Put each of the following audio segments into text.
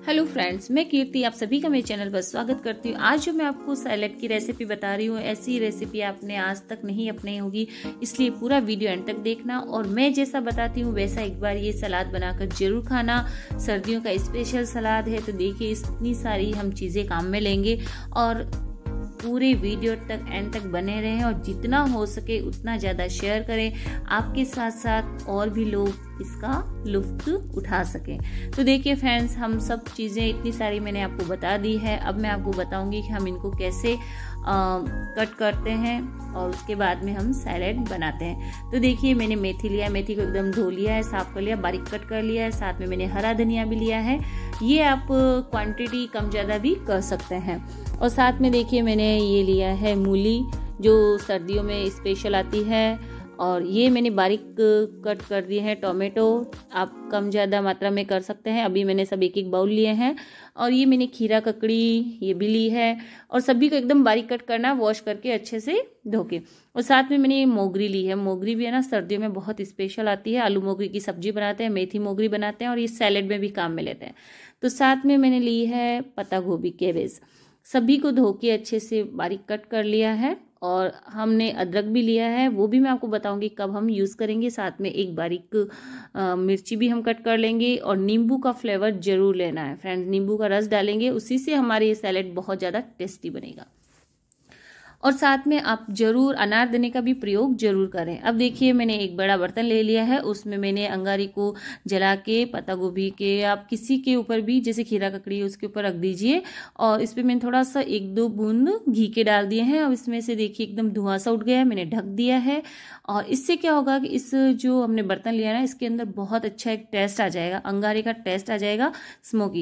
Hello friends, मैं कीर्ति आप सभी का मेरे चैनल पर स्वागत करती हूँ। आज जो मैं आपको सैलेड की रेसिपी बता रही हूँ, ऐसी रेसिपी आपने आज तक नहीं अपनाई होगी, इसलिए पूरा वीडियो एंड तक देखना और मैं जैसा बताती हूँ वैसा एक बार ये सलाद बनाकर जरूर खाना। सर्दियों का स्पेशल सलाद है, तो देखिए इतनी सारी हम चीज़ें काम में लेंगे और पूरे वीडियो तक एंड तक बने रहें और जितना हो सके उतना ज़्यादा शेयर करें, आपके साथ साथ और भी लोग इसका लुत्फ उठा सकें। तो देखिए फ्रेंड्स, हम सब चीज़ें इतनी सारी मैंने आपको बता दी है। अब मैं आपको बताऊंगी कि हम इनको कैसे कट करते हैं और उसके बाद में हम सैलेड बनाते हैं। तो देखिए मैंने मेथी लिया है, मेथी को एकदम धो लिया है, साफ कर लिया, बारीक कट कर लिया है। साथ में मैंने हरा धनिया भी लिया है। ये आप क्वांटिटी कम ज़्यादा भी कर सकते हैं। और साथ में देखिए मैंने ये लिया है मूली, जो सर्दियों में स्पेशल आती है। और ये मैंने बारीक कट कर दिए हैं टोमेटो, आप कम ज़्यादा मात्रा में कर सकते हैं। अभी मैंने सब एक एक बाउल लिए हैं। और ये मैंने खीरा ककड़ी ये भी ली है और सभी को एकदम बारीक कट करना, वॉश करके अच्छे से धो के। और साथ में मैंने ये मोगरी ली है। मोगरी भी है ना, सर्दियों में बहुत स्पेशल आती है। आलू मोगरी की सब्जी बनाते हैं, मेथी मोगरी बनाते हैं और ये सैलेड में भी काम में लेते हैं। तो साथ में मैंने ली है पत्ता गोभी, कैबेज, सभी को धो के अच्छे से बारीक कट कर लिया है। और हमने अदरक भी लिया है, वो भी मैं आपको बताऊंगी कब हम यूज़ करेंगे। साथ में एक बारीक मिर्ची भी हम कट कर लेंगे और नींबू का फ्लेवर जरूर लेना है फ्रेंड्स। नींबू का रस डालेंगे, उसी से हमारे ये सैलेड बहुत ज़्यादा टेस्टी बनेगा। और साथ में आप जरूर अनारदाने का भी प्रयोग जरूर करें। अब देखिए मैंने एक बड़ा बर्तन ले लिया है, उसमें मैंने अंगारी को जला के पत्ता गोभी के, आप किसी के ऊपर भी, जैसे खीरा ककड़ी उसके ऊपर रख दीजिए। और इसमें मैंने थोड़ा सा 1-2 बूंद घी के डाल दिए हैं। अब इसमें से देखिए एकदम धुआं सा उठ गया है, मैंने ढक दिया है। और इससे क्या होगा कि इस जो हमने बर्तन लिया ना, इसके अंदर बहुत अच्छा एक टेस्ट आ जाएगा, अंगारे का टेस्ट आ जाएगा, स्मोकी।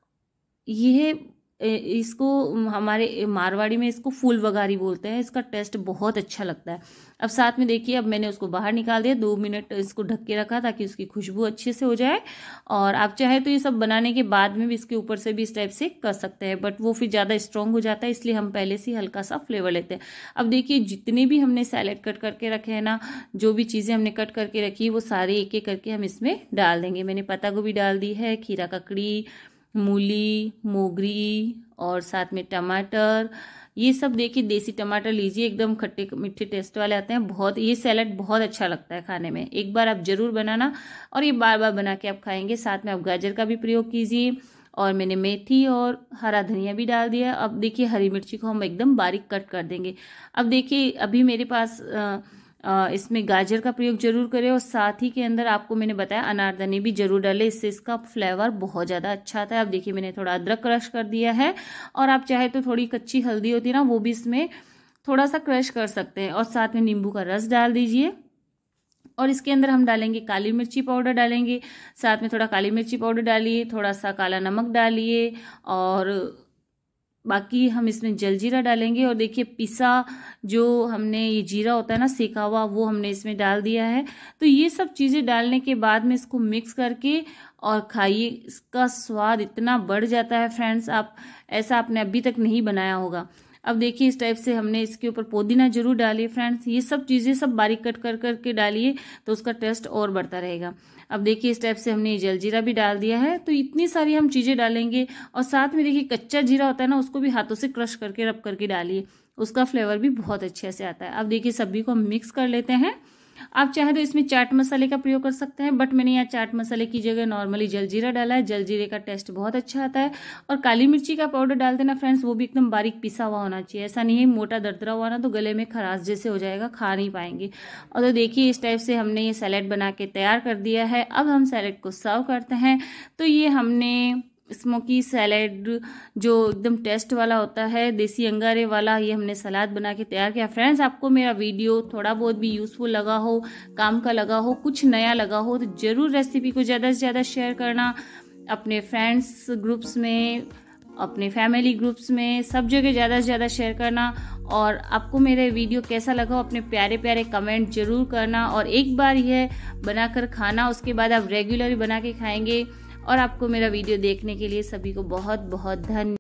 यह इसको हमारे मारवाड़ी में इसको फूल वगारी बोलते हैं। इसका टेस्ट बहुत अच्छा लगता है। अब साथ में देखिए, अब मैंने उसको बाहर निकाल दिया, 2 मिनट इसको ढक के रखा ताकि उसकी खुशबू अच्छे से हो जाए। और आप चाहे तो ये सब बनाने के बाद में भी इसके ऊपर से भी इस टाइप से कर सकते हैं, बट वो फिर ज़्यादा स्ट्रॉन्ग हो जाता है, इसलिए हम पहले से हल्का सा फ्लेवर लेते हैं। अब देखिए जितने भी हमने सैलेड कट करके रखे हैं ना, जो भी चीज़ें हमने कट करके रखी है वो सारे एक एक करके हम इसमें डाल देंगे। मैंने पत्ता गोभी डाल दी है, खीरा ककड़ी, मूली, मोगरी और साथ में टमाटर। ये सब देखिए देसी टमाटर लीजिए, एकदम खट्टे मीठे टेस्ट वाले आते हैं। बहुत ये सैलेड बहुत अच्छा लगता है खाने में। एक बार आप जरूर बनाना और ये बार बार बना के आप खाएंगे। साथ में आप गाजर का भी प्रयोग कीजिए। और मैंने मेथी और हरा धनिया भी डाल दिया। अब देखिए हरी मिर्ची को हम एकदम बारीक कट कर देंगे। अब देखिए अभी मेरे पास इसमें गाजर का प्रयोग जरूर करें और साथ ही के अंदर आपको मैंने बताया अनारदाने भी जरूर डालें, इससे इसका फ्लेवर बहुत ज़्यादा अच्छा आता है। अब देखिए मैंने थोड़ा अदरक क्रश कर दिया है और आप चाहे तो थोड़ी कच्ची हल्दी होती है ना, वो भी इसमें थोड़ा सा क्रश कर सकते हैं। और साथ में नींबू का रस डाल दीजिए। और इसके अंदर हम डालेंगे काली मिर्ची पाउडर डालेंगे। साथ में थोड़ा काली मिर्ची पाउडर डालिए, थोड़ा सा काला नमक डालिए और बाकी हम इसमें जलजीरा डालेंगे। और देखिए पिसा जो हमने ये जीरा होता है ना, सेका हुआ, वो हमने इसमें डाल दिया है। तो ये सब चीज़ें डालने के बाद में इसको मिक्स करके और खाइए, इसका स्वाद इतना बढ़ जाता है फ्रेंड्स, आप ऐसा आपने अभी तक नहीं बनाया होगा। अब देखिए इस टाइप से हमने इसके ऊपर पुदीना जरूर डालिए फ्रेंड्स। ये सब चीज़ें सब बारीक कट कर करके डालिए तो उसका टेस्ट और बढ़ता रहेगा। अब देखिए इस टाइप से हमने जलजीरा भी डाल दिया है। तो इतनी सारी हम चीज़ें डालेंगे। और साथ में देखिए कच्चा जीरा होता है ना, उसको भी हाथों से क्रश करके रब करके डालिए, उसका फ्लेवर भी बहुत अच्छे से आता है। अब देखिए सभी को हम मिक्स कर लेते हैं। आप चाहे तो इसमें चाट मसाले का प्रयोग कर सकते हैं, बट मैंने यहाँ चाट मसाले की जगह नॉर्मली जलजीरा डाला है। जलजीरे का टेस्ट बहुत अच्छा आता है। और काली मिर्ची का पाउडर डालते ना फ्रेंड्स, वो भी एकदम बारीक पिसा हुआ होना चाहिए, ऐसा नहीं है मोटा दरदरा हुआ ना तो गले में खराश जैसे हो जाएगा, खा नहीं पाएंगे। और तो देखिए इस टाइप से हमने ये सैलेड बना के तैयार कर दिया है। अब हम सैलेड को सर्व करते हैं। तो ये हमने स्मोकी सैलेड जो एकदम टेस्ट वाला होता है, देसी अंगारे वाला, ये हमने सलाद बना के तैयार किया। फ्रेंड्स आपको मेरा वीडियो थोड़ा बहुत भी यूज़फुल लगा हो, काम का लगा हो, कुछ नया लगा हो, तो ज़रूर रेसिपी को ज़्यादा से ज़्यादा शेयर करना अपने फ्रेंड्स ग्रुप्स में, अपने फैमिली ग्रुप्स में, सब जगह ज़्यादा से ज़्यादा शेयर करना। और आपको मेरा वीडियो कैसा लगा अपने प्यारे प्यारे कमेंट जरूर करना। और एक बार यह बनाकर खाना, उसके बाद आप रेगुलरली बना के खाएंगे। और आपको मेरा वीडियो देखने के लिए सभी को बहुत बहुत धन्यवाद।